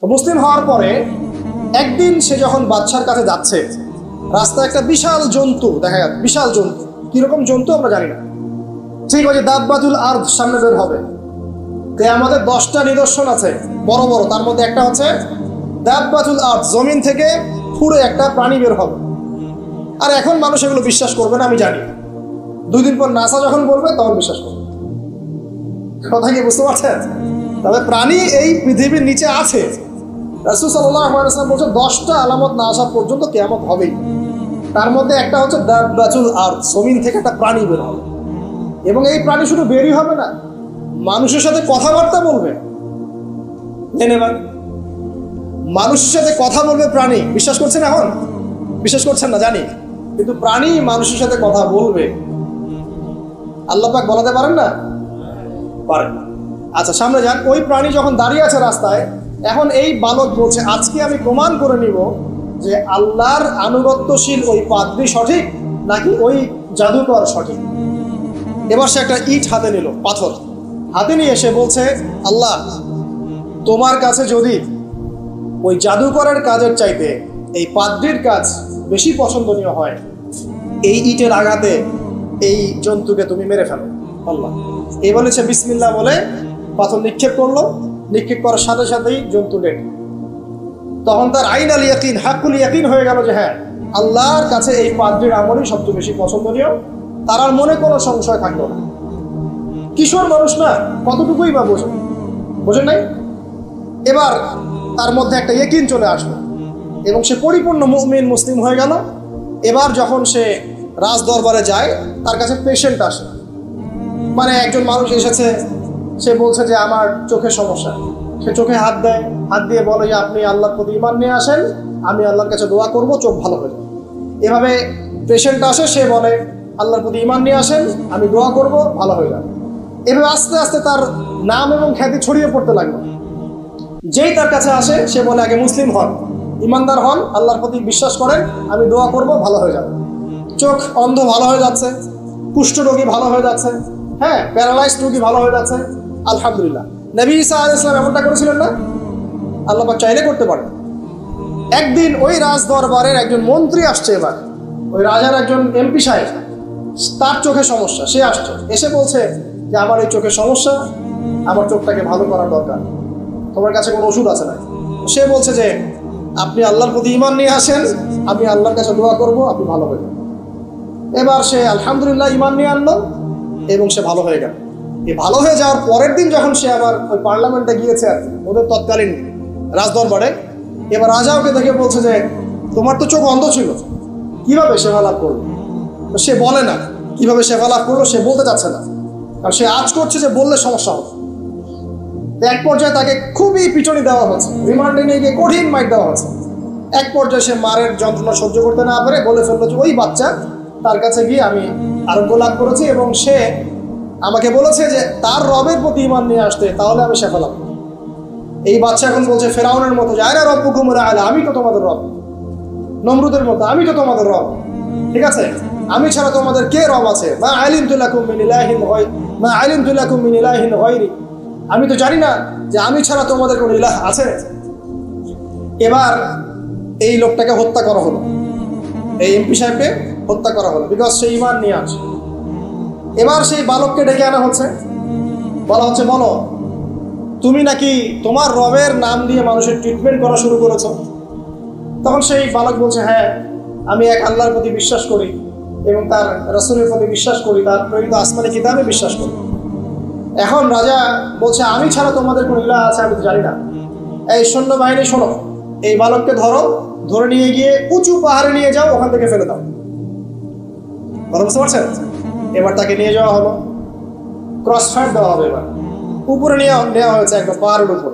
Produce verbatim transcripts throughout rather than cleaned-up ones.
মুসলিম হওয়ার পরে একদিন সে যখন বাদশার কাছে যাচ্ছে, রাস্তায় একটা বিশাল জন্তু দেখা যাচ্ছে, বিশাল জন্তু, কিরকম জন্তু আমরা জানি না। ঠিক আছে, দাব্বাতুল আরদ সামনে বের হবে, আমাদের দশটা নিদর্শন আছে বড় বড়, তার মধ্যে একটা হচ্ছে দাব্বাতুল আরদ, জমিন থেকে পুরো একটা প্রাণী বের হবে। আর এখন মানুষ এগুলো বিশ্বাস করবে না আমি জানি, দুই দিন পর নাসা যখন বলবে তখন বিশ্বাস করবে। কথা কি বুঝতে পারছেন? তবে প্রাণী এই পৃথিবীর নিচে আছে। রাসূল সাল্লাল্লাহু আলাইহি ওয়াসাল্লাম বলছেন দশটা আলামত না আসা পর্যন্ত কিয়ামত হবেই। তার মধ্যে একটা হচ্ছে দাব্বাতুল আরদ, জমিন থেকে একটা প্রাণী বের হবে। এবং এই প্রাণী শুধু বেরই হবে না, মানুষের সাথে কথাবার্তা বলবে। ধন্যবাদ। মানুষের সাথে কথা বলবে প্রাণী। বিশ্বাস করছেন? এখন বিশ্বাস করছেন না জানি, কিন্তু প্রাণী মানুষের সাথে কথা বলবে। আল্লাহ পাক বলাতে পারেন না? পারেন। আচ্ছা, সামনে যান। ওই প্রাণী যখন দাঁড়িয়ে আছে রাস্তায়, এখন এই বালক বলছে আজকে আমি প্রমাণ করে নিব যে আল্লাহর আনুগত্যশীল ওই পাদ্রী সঠিক নাকি ওই জাদুকর সঠিক। এবার সে একটা ইট হাতে নিল, পাথর হাতে নিয়ে এসে বলছে, আল্লাহ তোমার কাছে যদি ওই জাদুকরের কাজের চাইতে এই পাদ্রীর কাজ বেশি পছন্দনীয় হয়, এই ইটের আঘাতে এই জন্তুকে তুমি মেরে ফেলো। আল্লাহ এই বলেছে বিসমিল্লাহ বলে পাথর নিক্ষেপ করলো। নিক্ষেপ করার সাথে সাথেই জন্তু ডেড। তখন তার আইন আল ইয়াকিন, হাক্কুল ইয়াকিন হয়ে গেল যে হ্যাঁ, আল্লাহর কাছে এই পাদ্রীর আমলই সবচেয়ে বেশি পছন্দনীয়। তার আর মনে কোনো সংশয় থাকলো না। কিশোর মানুষ না, কতটুকুই বা বোঝে, বোঝে নাই। এবার তার মধ্যে একটা ইয়াকিন চলে আসলো এবং সে পরিপূর্ণ মুমিন মুসলিম হয়ে গেল। এবার যখন সে রাজ দরবারে যায়, তার কাছে পেশেন্ট আসে, মানে একজন মানুষ এসেছে, সে বলছে যে আমার চোখের সমস্যা। সে চোখে হাত দেয়, হাত দিয়ে বলে যে আপনি আল্লাহর প্রতি ঈমান নিয়ে আসেন, আমি আল্লাহর কাছে দোয়া করব, চোখ ভালো হয়ে যাবে। এভাবে পেশেন্ট আসে, সে বলে আল্লাহর প্রতি ঈমান নিয়ে আসেন, আমি দোয়া করব, ভালো হয়ে যাবে। এভাবে আস্তে আস্তে তার নাম এবং খ্যাতি ছড়িয়ে পড়তে লাগলো। যেই তার কাছে আসে সে বলে আগে মুসলিম হন, ইমানদার হন, আল্লাহর প্রতি বিশ্বাস করেন, আমি দোয়া করব, ভালো হয়ে যাবে। চোখ অন্ধ ভালো হয়ে যাচ্ছে, কুষ্ঠ রোগী ভালো হয়ে যাচ্ছে, হ্যাঁ প্যারালাইজড রোগী ভালো হয়ে যাচ্ছে, আলহামদুলিল্লাহ। নবী ঈসা আলাইহিস সালাম এমনটা করেছিলেন না? আল্লাহ পাক চাইলে করতে পারেন। একদিন ওই রাজ দরবারের একজন মন্ত্রী আসছে, এবার ওই রাজার একজন এমপি সাহেব, তার চোখে সমস্যা, সে আসছে, এসে বলছে যে আমার এই চোখের সমস্যা, আমার চোখটাকে ভালো করার দরকার, তোমার কাছে কোনো ওষুধ আছে না? সে বলছে যে আপনি আল্লাহর প্রতি ঈমান নিয়ে আসেন, আমি আল্লাহর কাছে দোয়া করব, আপনি ভালো হয়ে যাবেন। এবার সে আলহামদুলিল্লাহ ঈমান নিয়ে আনলো এবং সে ভালো হয়ে গেল। এই ভালো হয়ে যাওয়ার পরের দিন যখন সে আবার ওই পার্লামেন্টে গিয়েছে আর কি, ওদের তৎকালীন রাজদরবারে, এবার রাজা ওকে দেখে বলছে যে তোমার তো চোখ অন্ধ ছিল, কিভাবে সেবা লাভ করলো? সে বলে না কিভাবে সেবা লাভ করলো, সে বলতে চাচ্ছে না, আর সে আজ করছে যে বললে সমস্যা হবে। এক পর্যায়ে তাকে খুবই পিটনি দেওয়া হচ্ছে, রিমান্ডে নিয়ে গিয়ে কঠিন মাইর দেওয়া হচ্ছে। এক পর্যায়ে সে মারের যন্ত্রণা সহ্য করতে না পারে বলে ফেললো যে ওই বাচ্চা, তার কাছে গিয়ে আমি আরোগ্য লাভ করেছি এবং সে আমাকে বলেছে যে তার রবের প্রতি ঈমান নিয়ে আসতে, তাহলে আমি শেফা লাভ করব। এই বাচ্চা এখন বলছে ফেরাউনের মতো যে আয়রা রব্বুকুম আ'লা, আমি তো তোমাদের রব। নমরুদের মতো আমি তো তোমাদের রব, ঠিক আছে, আমি ছাড়া তোমাদের কে রব আছে? মা আলিমতু লাকুম মিন ইলাহিন গায়রি, মা আলিমতু লাকুম মিন ইলাহিন গায়রি, আমি তো জানি না যে আমি ছাড়া তোমাদের কোনো ইলাহ আছে। এবার এই লোকটাকে হত্যা করা হলো, এই এমপি সাহেবকে হত্যা করা হলো, বিকজ সে ঈমান নিয়ে আসে। এবার সেই বালককে ডেকে আনা হচ্ছে, বলা হচ্ছে বলো তুমি নাকি তোমার রবের নাম দিয়ে মানুষের ট্রিটমেন্ট করা শুরু করেছ? তখন সেই বালক বলছে হ্যাঁ, আমি এক আল্লাহর প্রতি বিশ্বাস করি এবং তার রাসূলের প্রতি বিশ্বাস করি, তার প্রেরিত আসমানি কিতাবে বিশ্বাস করি। এখন রাজা বলছে আমি ছাড়া তোমাদের কোন ইলাহ আছে আমি তো জানি না। এই সৈন্যবাহিনী শোনো, এই বালককে ধরো, ধরে নিয়ে গিয়ে উঁচু পাহাড়ে নিয়ে যাও, ওখান থেকে ফেলে দাও। বুঝতে পারছেন? এবার তাকে নিয়ে যাওয়া হলো, ক্রস ফায়ার দেওয়া হবে, এবার উপরে নিয়ে নেওয়া হয়েছে একদম পাহাড়ের উপরে।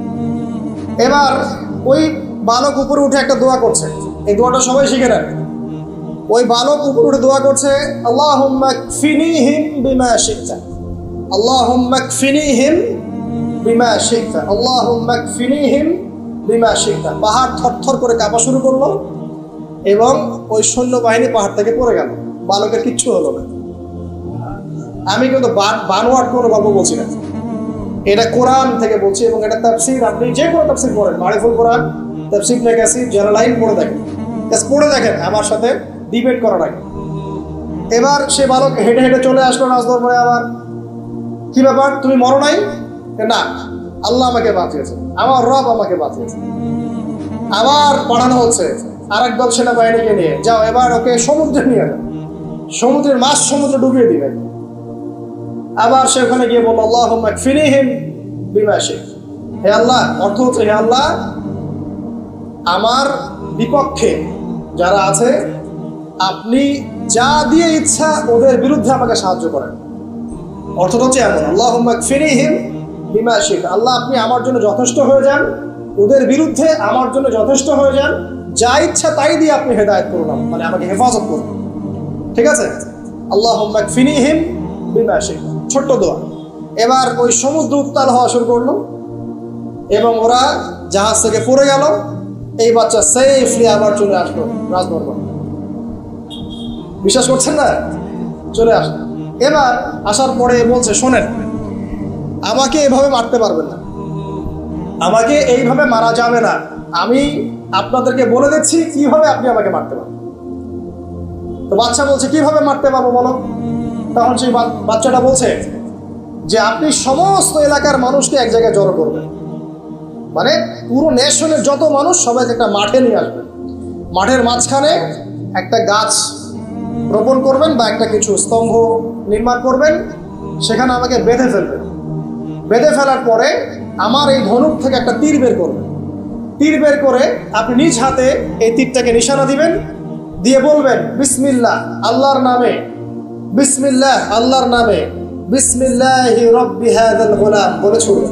এবার ওই বালক উপরে উঠে একটা দোয়া করছে, এই দোয়াটা সবাই শিখে নেন। ওই বালক উপরে উঠে দোয়া করছে আল্লাহুম্মা কফিনিহিম বিমা শি'তা, আল্লাহুম্মা কফিনিহিম বিমা শি'তা, আল্লাহুম্মা কফিনিহিম বিমা শি'তা। পাহাড় থরথর করে কাঁপা শুরু করলো এবং ওই সৈন্যবাহিনী পাহাড় থেকে পড়ে গেল, বালকের কিচ্ছু হলো না। আমি কিন্তু বানোয়াট কোনো গল্প বলছি না, এটা কোরআন থেকে বলছি, এবং এটা তাফসীর, আপনি যে কোনো তাফসীর পড়েন, মারিফুল কোরআন, তাফসীর ইবনে কাসির, জালালাইন পড়ে দেখেন, পড়ে দেখেন আমার সাথে ডিবেট করার আগে। এবার সে বালক হেঁটে হেঁটে চলে আসলো রাজদরবারে। আবার কি ব্যাপার, তুমি মরো নাই? না, আল্লাহ আমাকে বাঁচিয়েছে, আমার রব আমাকে বাঁচিয়েছে। আবার পাঠানো হচ্ছে আর একদল সেনাবাহিনীকে নিয়ে, যাও এবার ওকে সমুদ্রে নিয়ে যাও, সমুদ্রের মাছ সমুদ্রে ডুবিয়ে দিবে। আবার সে ওখানে গিয়ে বলল, আল্লাহুম্মা কফিনিহিম বিমা শি'ত, হে আল্লাহ, অর্থ হচ্ছে হে আল্লাহ, আমার বিপক্ষে যারা আছে আপনি যা দিয়ে ইচ্ছা ওদের বিরুদ্ধে আমাকে সাহায্য করেন। অর্থটা হচ্ছে এমন, আল্লাহুম্মা কফিনিহিম বিমা শি'ত, আল্লাহ আপনি আমার জন্য যথেষ্ট হয়ে যান, ওদের বিরুদ্ধে আমার জন্য যথেষ্ট হয়ে যান, যা ইচ্ছা তাই দিয়ে আপনি হেদায়েত করুন, মানে আমাকে হেফাজত করুন। ঠিক আছে, আল্লাহুম্মা কফিনিহিম বিমা শি'ত, ছোট্ট দোয়া। এবার ওই সমুদ্র উত্তাল হওয়া শুরু করলো এবং ওরা জাহাজ থেকে পড়ে গেল। এই বাচ্চা সেফলি আবার চলে আসলো রাজদরবারে। বিশ্বাস করছেন না? চলে আসলো। এবার আসার পরে বলছে, শোনেন, আমাকে এভাবে মারতে পারবেন না, আমাকে এইভাবে মারা যাবে না, আমি আপনাদেরকে বলে দিচ্ছি কিভাবে আপনি আমাকে মারতে পারবেন। তো বাচ্চা বলছে, কিভাবে মারতে পারবো বলো? তখন সেই বাচ্চাটা বলছে যে আপনি সমস্ত এলাকার মানুষকে এক জায়গায় জড়ো করবেন, মানে পুরো নেশনের যত মানুষ সবাইকে একটা মাঠে নিয়ে আসবেন, মাঠের মাঝখানে একটা গাছ রোপণ করবেন বা একটা কিছু স্তম্ভ নির্মাণ করবেন, সেখানে আমাকে বেঁধে ফেলবেন। বেঁধে ফেলার পরে আমার এই ধনুক থেকে একটা তীর বের করবেন, তীর বের করে আপনি নিজ হাতে এই তীরটাকে নিশানা দিবেন, দিয়ে বলবেন বিসমিল্লাহ, আল্লাহর নামে, বিসমিল্লাহ, আল্লাহর নামে, বিসমিল্লাহি রব্বি হাযাল গোলাম বলে ছুড়বেন।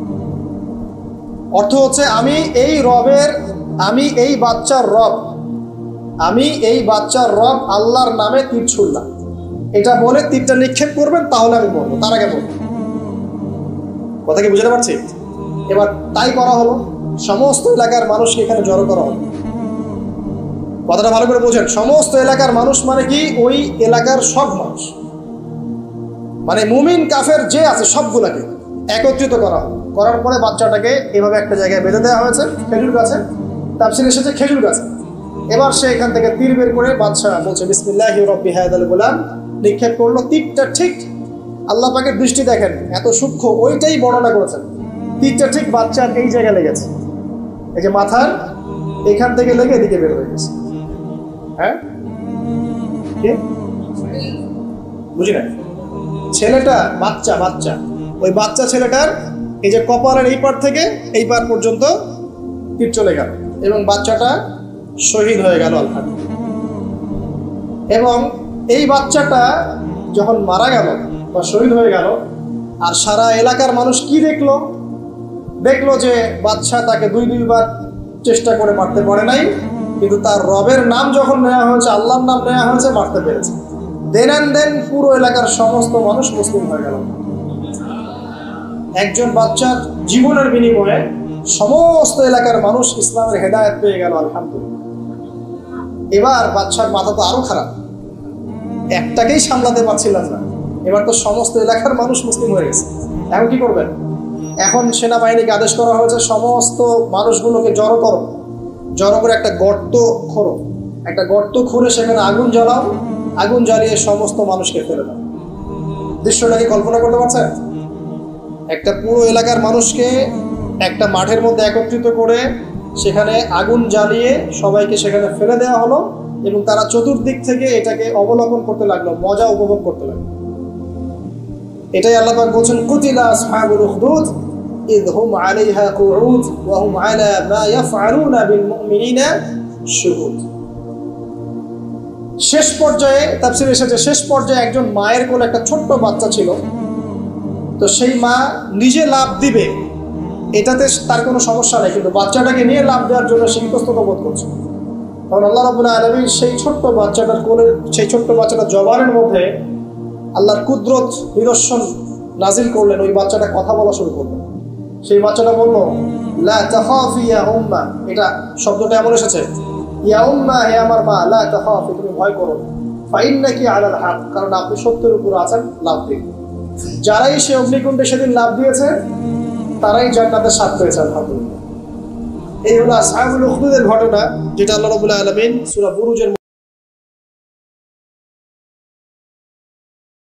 অর্থ হচ্ছে আমি এই রবের, আমি এই বাচ্চার রব, আমি এই বাচ্চার রব আল্লাহর নামে তীর ছুড়লাম, এটা বলে তীরটা নিক্ষেপ করবেন, তাহলে আমি বলবো, তার আগে বলবো। কথা কি বুঝতে পারছি? এবার তাই করা হলো, সমস্ত এলাকার মানুষকে এখানে জড়ো করা হলো। কথাটা ভালো করে বোঝেন, সমস্ত এলাকার মানুষ মানে কি? ওই এলাকার সব মানুষ, মানে মুমিন কাফের যে আছে সবগুলাকে একত্রিত করা হলো। করার পরে বাচ্চাটাকে এভাবে একটা জায়গায় বেঁধে দেওয়া হয়েছে, খেজুর গাছে, তাফসীরে এসেছে খেজুর গাছে। এবার সে এখান থেকে তীর বের করে বাচ্চা বলছে বিসমিল্লাহি রব্বি হাযাল গোলাম, নিক্ষেপ করলো। তীরটা ঠিক, আল্লাহ পাকের দৃষ্টি দেখেন এত সূক্ষ্ম, ওইটাই বর্ণনা করেছেন। তীরটা ঠিক বাচ্চার এই জায়গায় লেগেছে, এই যে মাথার এখান থেকে লেগে এদিকে বের হয়ে গেছে। হ্যাঁ, বুঝি না, ছেলেটা বাচ্চা বাচ্চা ওই বাচ্চা ছেলেটার এই যে কপালের এই পার থেকে এই পার পর্যন্ত তীর চলে গেল এবং বাচ্চাটা শহীদ হয়ে গেল আলহামদুলিল্লাহ। এবং এই বাচ্চাটা যখন মারা গেল বা শহীদ হয়ে গেল, আর সারা এলাকার মানুষ কি দেখলো? দেখলো যে বাচ্চা তাকে দুই দুইবার চেষ্টা করে মারতে পারে নাই, কিন্তু তার রবের নাম যখন নেওয়া হয়েছে, আল্লাহর নাম নেওয়া হয়েছে, মারতে পেরেছে। দেন অ্যান্ড দেন পুরো এলাকার সমস্ত মানুষ মুসলিম হয়ে গেল। একজন বাচ্চার জীবনের বিনিময়ে সমস্ত এলাকার মানুষ ইসলামের হেদায়েত পেয়ে গেল আলহামদুলিল্লাহ। এবার বাচ্চার মাথা তো আরো খারাপ, একটাকেই সামলাতে পারছিলেন না, এবার তো সমস্ত এলাকার মানুষ মুসলিম হয়ে গেছে। এখন কি করবেন? এখন সেনাবাহিনীকে আদেশ করা হয়েছে সমস্ত মানুষগুলোকে জড়ো করো, জড়ো করে একটা গর্ত খোঁড়ো, একটা গর্ত খুঁড়ে সেখানে আগুন জ্বালাও, আগুন জ্বালিয়ে সমস্ত মানুষকে ফেলে দাও। দৃশ্যটাকে কল্পনা করতে পারছেন? একটা পুরো এলাকার মানুষকে একটা মাঠের মধ্যে একত্রিত করে সেখানে আগুন জ্বালিয়ে সবাইকে সেখানে ফেলে দেওয়া হলো এবং তারা চতুর্দিক থেকে এটাকে অবলোকন করতে লাগলো, মজা উপভোগ করতে লাগলো। এটাই আল্লাহ পাক বলছেন, কুতিলা আসহাবুল উখদুদ ইয হুম আলাইহা কুউদ ওয়া হুম আলা মা ইয়াফআলুনা বিল মুমিনিনা শুহুদ। শেষ পর্যায়ে তাফসীরে এসেছে, শেষ পর্যায়ে একজন মায়ের কোলে একটা ছোট্ট বাচ্চা ছিল। তো সেই মা নিজে লাভ দিবে এটাতে তার কোনো সমস্যা নেই, কিন্তু বাচ্চাটাকে নিয়ে লাভ দেওয়ার জন্য সে ইতস্তত বোধ করছে। কারণ আল্লাহ রাব্বুল আলামিন সেই ছোট্ট বাচ্চাটার কোলে, সেই ছোট্ট বাচ্চাটার জবানের মধ্যে আল্লাহর কুদরত নিদর্শন নাজিল করলেন। ওই বাচ্চাটা কথা বলা শুরু করলো। সেই বাচ্চাটা বলল, লা তাখাফি ইয়া উম্মা, এটা শব্দটা এমন এসেছে, ইয়া উম্মা, হে আমার মা, লা তাখাফি, তুমি ভয় করো না, ফাইন্নাকি আলাল হক, কারণ আপনি সত্যের উপর আছেন, লাভ দিন। যারাই সে অগ্নিকুণ্ডে সেদিন লাভ দিয়েছে তারাই জান্নাতের স্বাদ পেয়েছে। আলহামদুলিল্লাহ। এই হলো আসহাবুল উখদুদের ঘটনা, যেটা আল্লাহ রাব্বুল আলামিন সূরা বুরুজের